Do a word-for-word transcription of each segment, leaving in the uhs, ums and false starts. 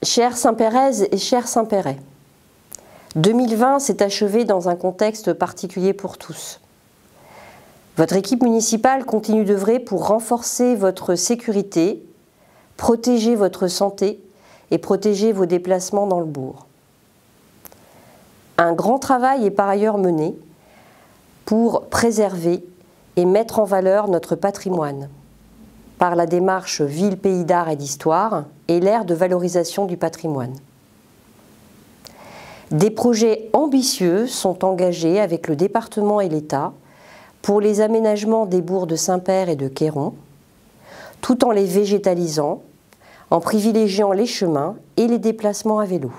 Chère Saint-Pérez et chers Saint-Pérais, deux mille vingt s'est achevé dans un contexte particulier pour tous. Votre équipe municipale continue d'œuvrer pour renforcer votre sécurité, protéger votre santé et protéger vos déplacements dans le bourg. Un grand travail est par ailleurs mené pour préserver et mettre en valeur notre patrimoine par la démarche Ville, Pays d'Art et d'Histoire et l'aire de valorisation du patrimoine. Des projets ambitieux sont engagés avec le département et l'État pour les aménagements des bourgs de Saint-Père et de Queyron, tout en les végétalisant, en privilégiant les chemins et les déplacements à vélo.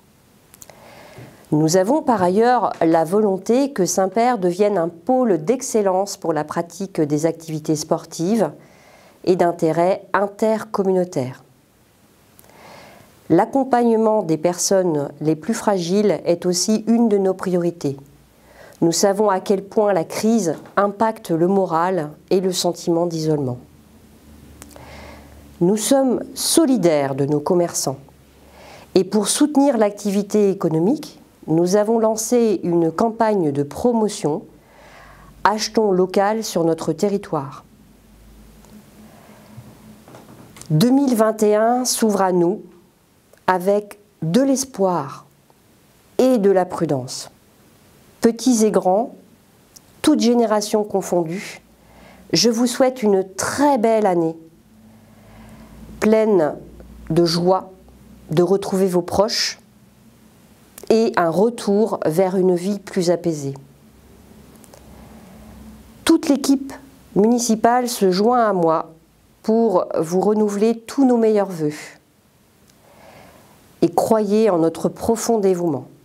Nous avons par ailleurs la volonté que Saint-Père devienne un pôle d'excellence pour la pratique des activités sportives et d'intérêt intercommunautaire. L'accompagnement des personnes les plus fragiles est aussi une de nos priorités. Nous savons à quel point la crise impacte le moral et le sentiment d'isolement. Nous sommes solidaires de nos commerçants et pour soutenir l'activité économique, nous avons lancé une campagne de promotion « Achetons local sur notre territoire ». deux mille vingt et un s'ouvre à nous avec de l'espoir et de la prudence. Petits et grands, toutes générations confondues, je vous souhaite une très belle année, pleine de joie, de retrouver vos proches et un retour vers une vie plus apaisée. Toute l'équipe municipale se joint à moi pour vous renouveler tous nos meilleurs vœux. Et croyez en notre profond dévouement.